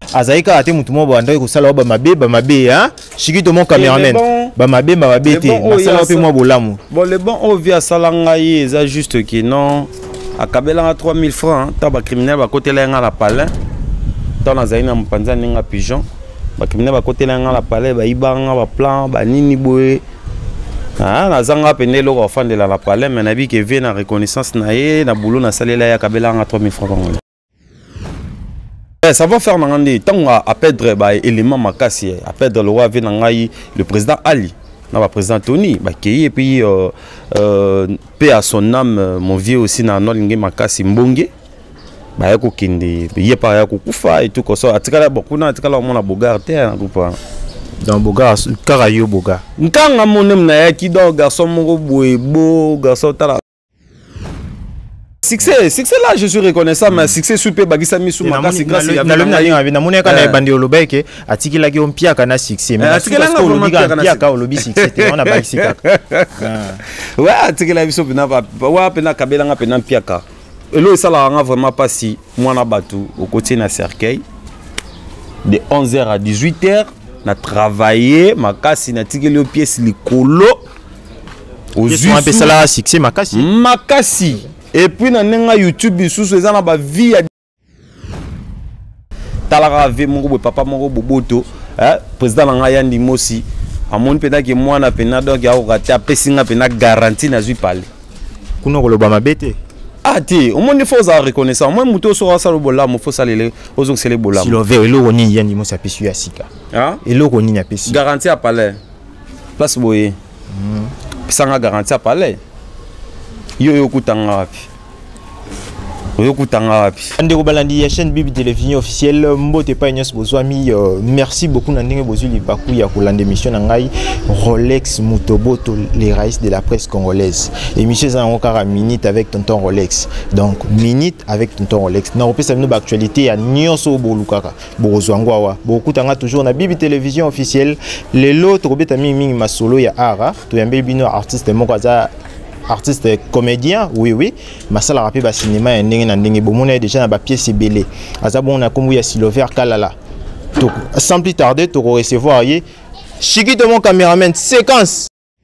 azaika ate mutu mo banda ko sala ba mabe hein Chikito mon cameraman ba mabe te masala pe mo bolamu bon le bon on via salanga yi eza juste que non akabela 3000 francs ta ba criminel ba kotela nga la palais dans na zaina mpanza ninga pigeon ba criminel ba kotela nga la palais ba ibanga ba plan ba nini boye ah na zanga pene lo ko fandela la palais mais na bi ke vie na reconnaissance na ye na boulot na salela ya kabela nga 3000 francs congolais. Ça va faire nangandi tant à perdre ba élément makasi à perdre le roi venangai le président Ali na ba président Tony ba kei et puis paix à son âme mon vieux aussi na nolingi makasi mbonge ba yako kinde ye pa yako kufa et tout comme ça atikala beaucoup na atikala mona bogar terre na kupa dans bogar karayo bogar nkanga monem na yaki do garçon moko boyebo garçon tala succès là je suis reconnaissant mais succès soupe bagisa misu makasi grâce ya na mona kana bandi olobeke atikila ki ompiaka na succès mais atikila nga ompiaka olobi succès te on a ba succès ouais atikila biso pena wa pena kabela nga pena mpiaka elo esala nga vraiment pas si mwana batu au côté na cercueil de 11h à 18h na travailler makasi na tikeli pièce likolo aux yeux on appelle ça succès makasi et puis na nenga YouTube sous eza na ba vie ya talaka ve moko bo papa moko boboto président nga yandi mosi amoni pena ke mwana pena donc ya okati apesinga pena garantie na zui parler kuno koloba mabete ah ti au moins il faut ça reconnaissant moi muto so ça le bola mo faut ça les ozo c'est les bola si lo ve elo woni yandi mosi apesu ya sika hein elo woni ni apesu garantie à parler place boye pisanga garantie à parler yo kutanga wapi ande ko balandi ya chaîne Bibi télévision officielle mbote pa nyos bozwami merci beaucoup na ndenge bozuli baku ya kolanda émission na ngai Rolex Mutoboto les raíces de la presse congolaise émission za ngokara minute avec tonton Rolex donc minute avec tonton Rolex na opesa bino ba actualité ya nyonso bolukaka bozwangwa wa bokutanga toujours na Bibi télévision officielle lelo to beta mingi masolo ya ara to yambe bino artiste moko za artiste comédien oui masala rapé ba cinéma et ndenge na ndenge bomona déjà na ba pièce belé azabon na kombu ya Silover Kalala to sans plus tarder to recevoir yé Chikito mon cameraman séquence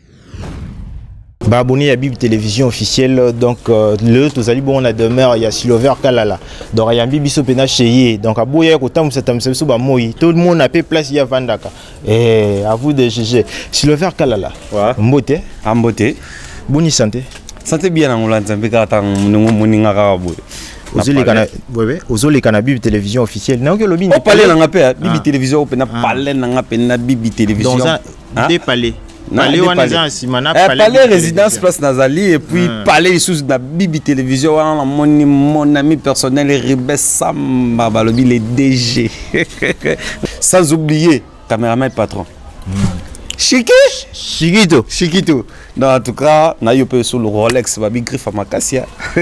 ba abonné à Bibi télévision officielle donc le tozali bon na demeure ya Silover Kalala donc ya Bibi so pena chez donc aboya ko tamu so ba moyi tout le monde a pe place ya vandaka et à vous de juger Silover Kalala mbote ambote Boni santé. Santé bien en Hollande, c'est pas tant moninga rabou. Ozoli kana Bibi télévision officielle. Non que le bin. On parle dans la paix. Bibi télévision, on parle dans la paix na Bibi télévision. Dans un des palais. Palais on a simana palais résidence place Nazali et puis palais sous la Bibi télévision mon ami personnel Ribes Samba balobi les DG. Sans oublier caméraman patron. Chikito. Non, en tout cas, na yope sur le Rolex, babi griffe à Makasia.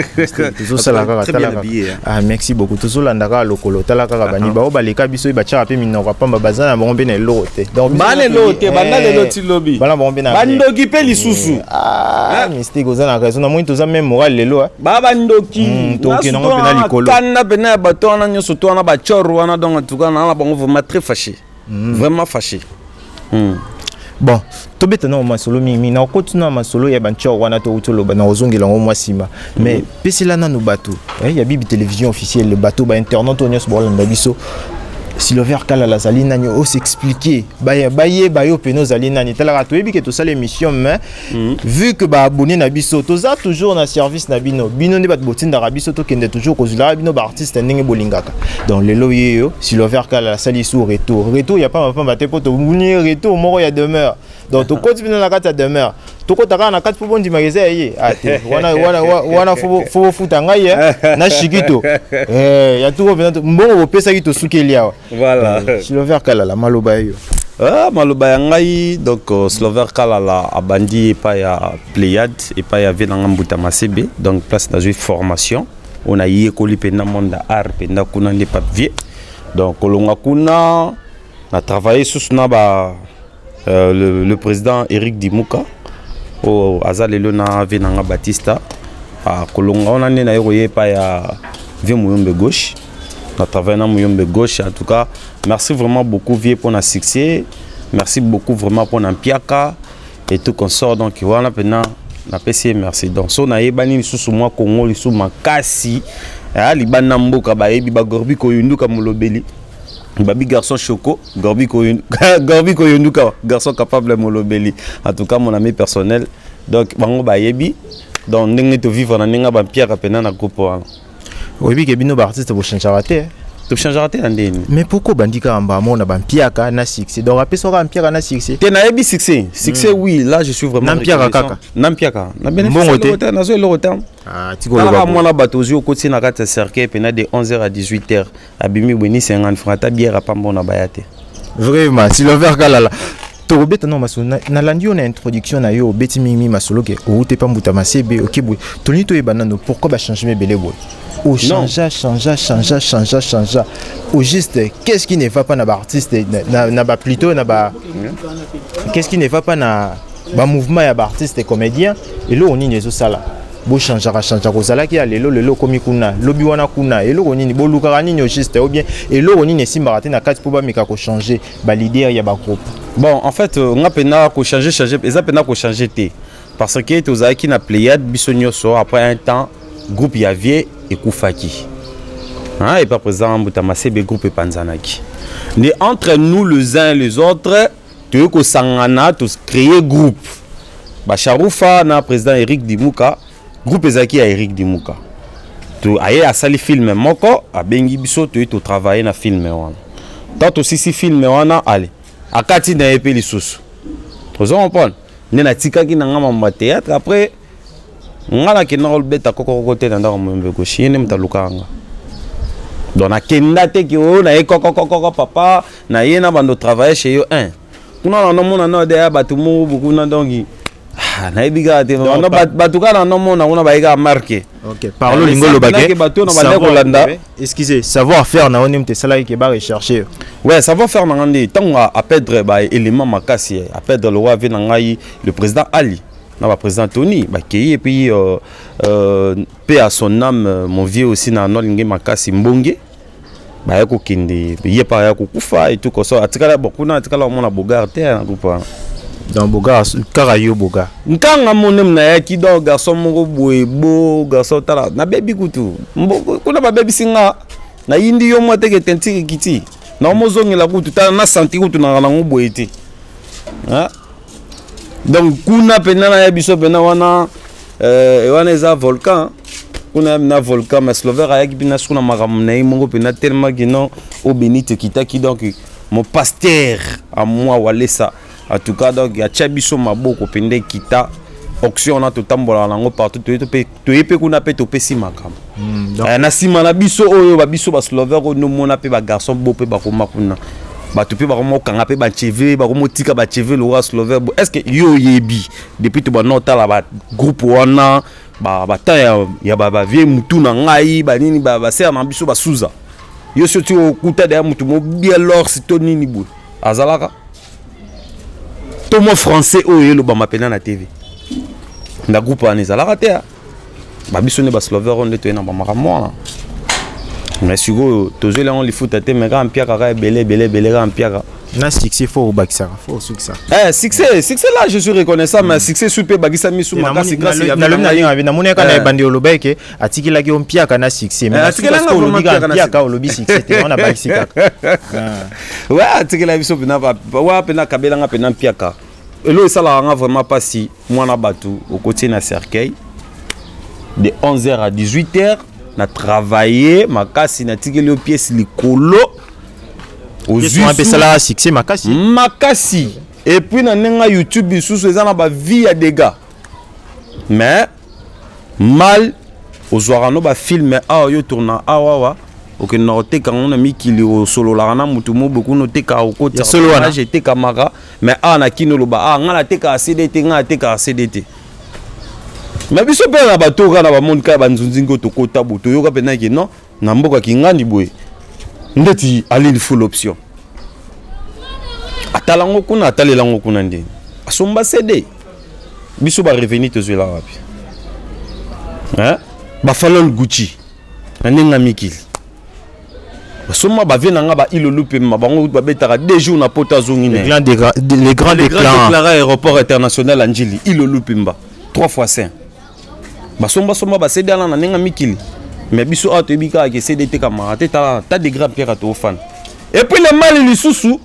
Ah, merci beaucoup. Tout ça, ndaka lokolo, talaka bani ba obaleka biso ibacha ape minoko pamba bazana bombe na lote. Donc bane lote, banale loti lobby. Bana bombe na. Bandoki pe lisusu. Ah, mistake ozana raison na mwinto za même moral lelo. Baba ndoki. Toki na ngopena likolo. Kana bena bato na nyoso to na ba choro wana donc en tout cas na bango vraiment très fâché. Vraiment fâché. Bon, to beta na masolo mingi na okotuna masolo ya bancho wana to utolo na ozongela ngo mwasima mais pesela na no bato ya Bibi télévision officielle le bateau ba internet onyos bolanda biso Silover Kalala zali nani o s'expliquer bayo peno zali nani tala to yebi ke to sala émission mais vu que ba abonné na biso to za toujours na service na bino ne bat botinda ra biso to kende toujours kozula bino ba artiste ndenge bolingaka donc lelo yeyo Silover Kalala sali sous retour ya pas te poto muni retour moko ya demeure donc to continue na kata demeure to kotaka na kata pobondi magasin ye ate wana fo futa ngai na Chikito ya tout mbongo opesa ki to sukelia voilà Silover Kalala maloba yo maloba ngai donc Silover Kalala abandi pa ya Pléiade et pa ya venanga mbuta masebe donc place dans une formation on a yé koli pena monde art pena kuna ne papier donc kolonga kuna na travaillé sous na ba le président Eric Dimuka au azalelo na venanga Batista a kolonga on a ne na yoye pa ya vie moyombe gauche à travers na muyombe gauche. En tout cas, merci vraiment beaucoup vieux pour notre succès. Merci beaucoup vraiment pour notre piaka et tout qu'on sort. Donc voilà maintenant na PC merci. Donc so na yebani lisusu moi Congo lisusu makasi. Libana mboka ba yebi ba gorbi ko yunduka molobeli. Babi garçon choco, gorbi ko yunduka garçon capable molobeli. En tout cas mon ami personnel. Donc bango ba yebi. Donc ndenge to vivre na ninga ba piaka pena na groupe wana. Oui, que bino artiste pour changer raté. Tu changes raté andeni. Mais pourquoi bandika amba mona ban piaka na succès. Donc après ça ban piaka na succès. Tu na yebi succès. Succès oui, là je suis vraiment piaka kaka. Nam piaka. Na bénéfice na zo le rotem. Ah, tiko le ba. Moi na batozi au côté na kata cercle pena de 11h à 18h. Abimi boni 50 francs ta bière pa mbona bayate. Vraiment, si le verre galala. Torobeta non maso na landi on a introduction na yo beti mimi masolo ke o te pa mbuta masebe okibwe toni to ebanano pourquoi ba changer belé boy o change au juste qu'est-ce qui ne va pas na ba artiste na ba plutôt na ba qu'est-ce qui ne va pas na ba mouvement ya ba artiste et comédien et là on ni zo sala bo changer ko sala ki lelo komi kuna lobi wana kuna et là on ni bo luka ni au juste ou bien et là on ni simba raté na kati pour ba mika ko changer ba leader ya ba groupe. Bon, en fait, on a pena ko changer, ils a pena ko changer té parce que tu as qui na Pléiade bisonyo so après un temps groupe Yavier et Koufaki. Hein, et pas présent Moutamase be groupe Panzanaki. Mais entre nous les uns et les autres, tu veux que sangana tous créer groupe. Ba Charoufa na président Eric Dimouka, groupe ezaki à Eric Dimouka. Tu aye a sali film moko a bengi biso tu to travailler na film wana. Tant aussi si film wana allez akati na epé lisusu ozo comprendre nena tikaki na ngama ma théâtre après ngala ke na olbeta koko côté na ndako mwembe ko chine mtalukanga donc na kenda te ki o na koko papa na yena bando travailler chez yo un kuna na mona na de batu mu buku na dongi na ebiga te na batu kana na mona una ba ega marqué. OK, parlons lingolo bagé. Excusez, savoir faire na onim te salai ke ba rechercher. Ouais, savoir faire na ngandi tant à perdre ba élément makasi à perdre le roi avec ngai le président Ali. Na ba président Tony ba kei et puis paix à son âme mon vieux aussi na nolingi makasi mbonge. Ba yako kindi ye pa yako kufa et tout comme ça atikala beaucoup na atikala mona bogar te na groupe. Dans Boga, Karayo Boga. Nkanga monem na yaki do garçon moko boebo garçon tala na baby kutu. Kuna ba baby singa na yindi yo mote ke tenti kiti. Na mozongela kutu tala na santi kutu na ngo boeti. Hein? Donc kuna pena na biso pena wana wana eza volcan. Kuna na volcan mais slover ayaki bina suna maram na imongo pena tellement que non au benite kitaki donc mon pasteur à moi walesa. En tout cas, donc, il y a Tchabiso Maboko, Pende Kita, auction, on a tout tambola, on a partout, tu es peu qu'on a fait au pessi makam. Nasima na biso, oyo, biso, bas lover, no mona pe ba garçon, bopé, ba komakuna. Ba tu peux ba komo kangape, ba cheve, ba komo tika, ba cheve, le roi slover. Est-ce que yo yebi, depuis tu ba nota la ba groupe wana, ba ta ya ba vie mutu na ngai, ba nini, ba ser na biso, ba souza. Yo surtout au kuta de mutu, mo bien l'or, si to nini bou. Azalaka. Tout mon français oyo lo ba mapena na TV. Na groupe aneza la raté. Ba bisone ba slover on de to na ba makamona. Mais sigo tozo la on li foot te mais grand pierre ka belé grand pierre. Na succès faut bakisa, faut succès. Succès là je suis reconnaissant mais succès super bagisa misu makasi grâce ya na lomna linga na moneka na bandi olobeke atikila ki on pierre na succès mais atikila nga olobi pierre ka olobi succès te on a bakisa. Ouais atikila biso pena wa pena kabela nga pena pierre ka. Et là ça la vraiment pas si moi na batu au côté na cercueil de 11h à 18h na travailler makasi na tikeli au pièce likolo aux yeux ça succès makasi et puis na nenga YouTube sous ça na ba vie à dégâts mais mal aux orano ba film yo tourna wa ok noté quand on a mis qu'il au solo la na mutu mo beaucoup noté ka au côté solo wana j'étais camara mais na kino lo ba ngala te ka CDT ngala te ka CDT mais biso pe na bato kana ba monde ka banzunzingo to kota boto yo ka pena ki non na mboka ki ngani boye ndeti ali il faut l'option atalango kuna atalelango kuna ndi asomba CD biso ba revenir to zela wapi hein ba falon Gucci na ninga mikili Soma ba vient nga ba ilo loupé ma bango ba betara 2 jours na pota zongi les grands déclarants aéroport international Anjili ilo loupé mba 3 fois 5 ba somba ba cédé na ninga mikili mais biso a te bika ke cédé te camarade ta des grands pierre to fan et puis le mal li susu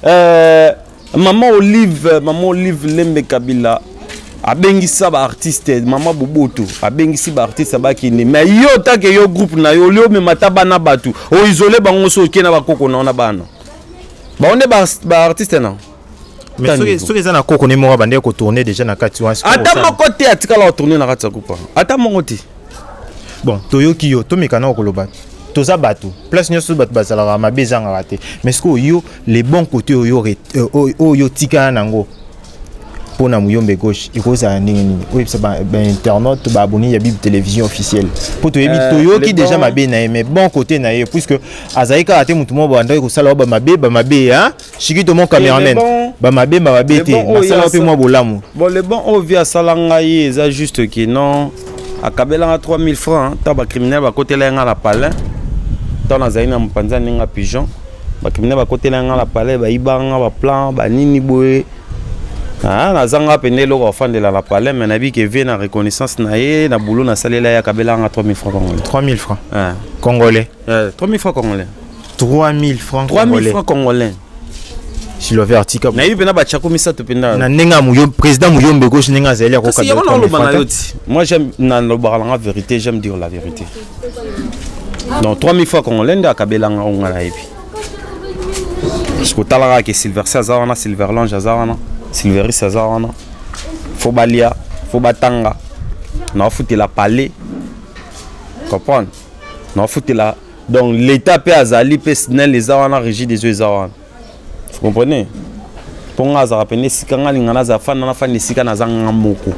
maman Olive Lembe Kabila abengisa ba artiste mama Boboto abengisi ba artiste ba kine mais yo ta ke yo groupe na yo leo me mata bana batu o isolé bango so ke na ba koko na bana ba on ba artiste na mais ceux qui na koko ne mo ba ndé ko tourner déjà na kati wa ata moko te atikala tourner na kati kupa ata moko te bon toyoki yo to mekana ko loba toza bato place nyoso bato bazala ma bezanga raté mais ce que yo les bons côtés yo tika nango pour na muyombe gauche il cause un nini oui c'est ba internaute ba abonné ya bible télévision officielle pour to yebi to qui déjà ma be na mais bon côté na puisque azaika ate mutu mo banda ko sala ba mabe hein chiki to mon cameraman ba mabe te na sala pe mo bolamu bon le bon on via salanga yi ça juste que non akabela 3000 francs ta ba criminel ba côté la nga la palin dans la zaina mpanza ninga pigeon ba criminel ba côté la nga la palin ba ibanga ba plan ba nini boye. Ah, na zanga pende loko fan de la palais mais nabi que vient na reconnaissance na ye na boulot na salela ya kabela nga 3000 francs congolais. 3000 francs. Congolais. 3000 francs congolais. 3000 francs congolais. 3000 francs congolais. Si le ver article. Na yibena ba chako misa to penda. Na nenga muyo président muyombe gauche nenga zeli ko kabela. Moi j'aime na lo baranga vérité, j'aime dire la vérité. Donc 3000 francs congolais nda kabela nga ngala yebi. Parce que talara ke Silver César na Silver Lange Azarana. Silvery César, Fobalia, Fobatanga, n'a foutu la palais. Comprendre? N'a foutu la. Donc l'État peut azali, peut snell les arana régie des yeux arana. Vous comprenez? Pour nga za rappeler si kanga lingana za fan na fan si kana za ngamoko.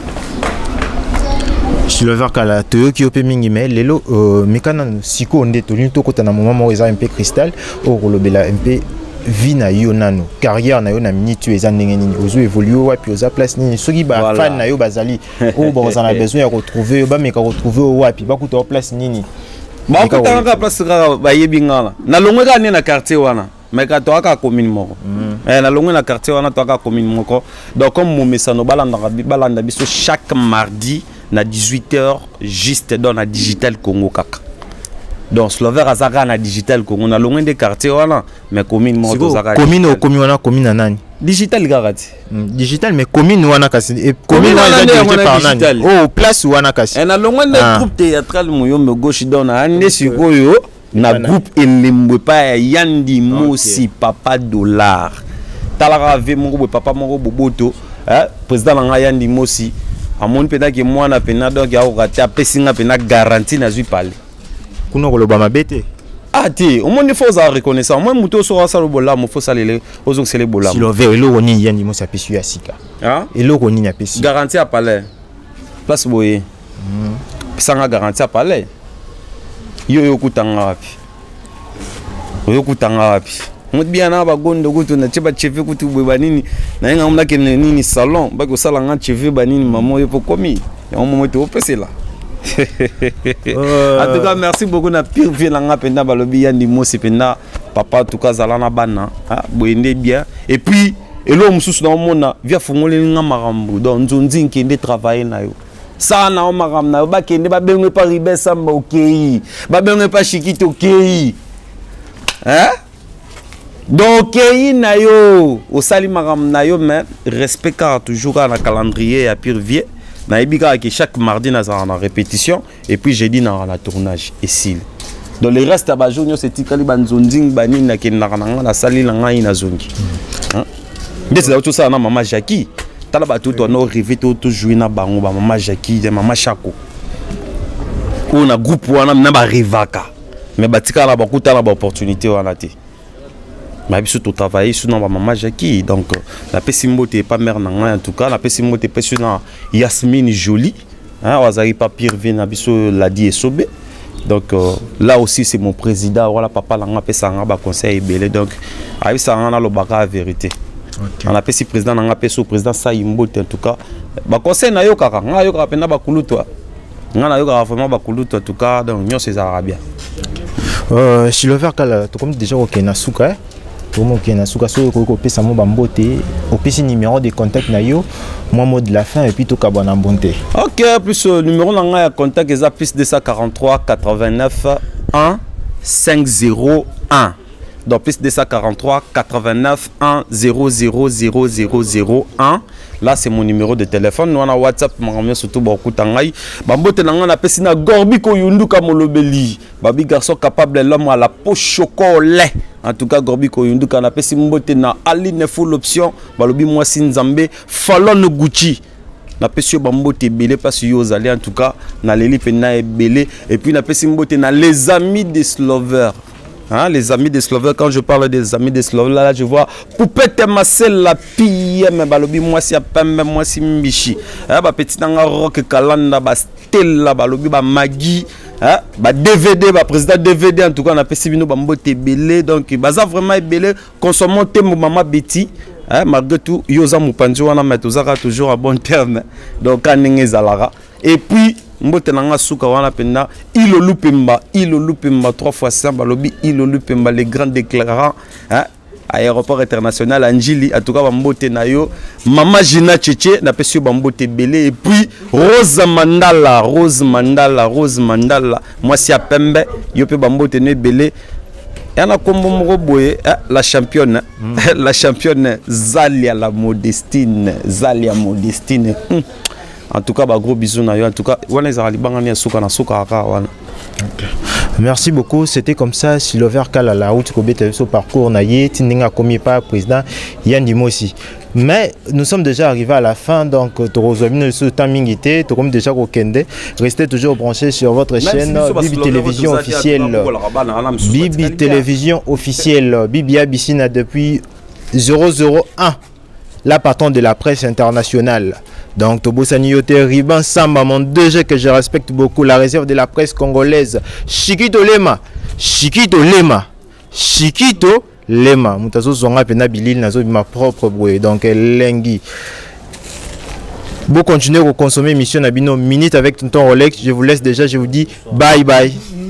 Je le vois kala to ki opé mingi mais lelo mekana siko onde to linto kota na moment mo eza un peu cristal au rolobela un peu vie na yo nano carrière na yo na minute eza ndenge nini ozo évoluer wa puis oza place nini soki ba fan na yo bazali o boza na besoin ya retrouver ba meka retrouver wa puis ba kuta place nini ba kuta ka place ka ba yebingala na longwe ka ne na quartier wana meka to aka commune moko na longwe na quartier wana to aka commune moko donc comme mo mesano balanda biso chaque mardi na 18h juste dans la digital Congo kaka. Donc Slover Azara na digital Congo na loin des quartiers voilà mais commune moto Azara commune nani digital garati digital mais commune wana kasi commune wana dirigé par nani oh place wana kasi na loin des groupe théâtral muyombe gauche dans na ande sikoyo na groupe elembo pa Yandi Mosi papa dollar talara ve mongo papa mongo boboto président na Yandi Mosi amoni pena ke mwana pena donc ya okati apesinga pena garantie na zui parler kuno koloba mabete ati omoni faut za reconnaissance moi muto so sa lobola mo faut salele ozo sele bola si lo ver elo woni Yandi Mosi apesu ya sika elo woni na pesu garantie à palais place boye pisanga garantie à palais yo kutanga wapi mo bien na ba gondo kutu na cheba cheve kutu boba nini na nga mna ke nini salon ba ko sala nga cheve ba nini maman yo pokomi ya moment to pese là. En tout cas merci beaucoup na pire vie nga penda balobi Yandi Mosi penda papa en tout cas zala na bana boende bien et puis elo mususu na mona via fungole nga marambo donc nzonzi nkende travailler na yo ça na o maram na ba kende ba bengwe pa ribe samba okei ba bengwe pa shikito okei donc na yo au sali maram na yo mais respect car toujours na calendrier à pire vie na ebika que chaque mardi na na répétition et puis jeudi na la tournage ici donc le reste ba jour c'est tikali banzonding bani na ken na sali na ngai na zongi ndetse la tout ça na maman Jackie tala ba tout on arrivé tout jouer na bango ba maman Jackie de maman Chako on a groupe wana na ba rivaka mais batika la ba kuta ba opportunité wana te mais surtout travailler sur ma maman Jackie donc la pessimbo t'es pas mère en tout cas la pessimbo t'es pas sur Yasmine Jolie hein wazari pas pire vient abiso la dit sobe donc là aussi c'est mon président voilà papa langa pesa nga ba conseil belé donc abisa nga na lo baka vérité on a pesi président nga peso président Saimbo en tout cas ba conseil na yo kaka nga yo ka pena ba kuluto nga na yo ka vraiment ba kuluto en tout cas donc nyo c'est arabia. Silver Kala, tu comme déjà ok na suka, comme ok na suka, so ko pesa mo bambote, au pesi numéro de contact na yo, moi mot de la fin et puis tout kabana bonté. Ok, plus numéro na contact est plus 243 89 1 501. Donc plus 243 89 1 000001. Là c'est mon numéro de téléphone. Nous on a WhatsApp, je surtout beaucoup tangai. Bambote nanga na pesi na gorbi ko yunduka molobeli. Babi garçon capable l'homme à la peau chocolat. En tout cas gorbi ko yunduka na pesi mbote na aline full option. Balobi moi sinzambe Fallon Gucci. Na pesi bambote belé parce yo zali en tout cas na leli pena belé et puis na pesi mbote na les amis des Slovers. Hein, les amis des Slovènes, quand je parle des amis des Slovènes, là je vois Poupette Marcel la PM, balobi moi si apembe moi si michi. Hein, ba petit nanga rock kalanda ba stella balobi ba magi, hein, ba DVD ba président DVD en tout cas on a pesi bino ba mbote belé donc baza vraiment belé consommons temo maman Betty. Hein, malgré tout yoza mupanzi wana metozaka toujours à bon terme. Donc kanenge zalara et puis mbote nanga suka wana penda ilolupemba 3 fois ça balobi ilolupemba les grands déclarants, hein, aéroport international Anjili en tout cas bambote na yo mama Gina Tchétché na pesio bambote belé et puis Rose Mandala moi si apembe yo pe bambote ne belé yana kombo moko boye, la championne la championne Zalia Modestine. En tout cas, gros bisous. En tout cas, merci beaucoup. C'était comme ça. Silver Kala, la route au parcours naïe, Tindinga commis par président Yann Dimosi. Mais nous sommes déjà arrivés à la fin, donc déjà restez toujours branchés sur votre chaîne Bibi Télévision officielle. Bibi Télévision officielle. Bibi Abissina depuis 001. Là, partant de la presse internationale. Donc, Tobo Saniote, Riban Samba, mon 2G que je respecte beaucoup, la réserve de la presse congolaise. Chiquito Lema. Moutazo Zonga Pena Bilil, Nazo, ma propre bouée. Donc, Lengi. Vous continuez à consommer Mission Nabino Minute avec Tonton Rolex. Je vous laisse déjà, je vous dis bye bye.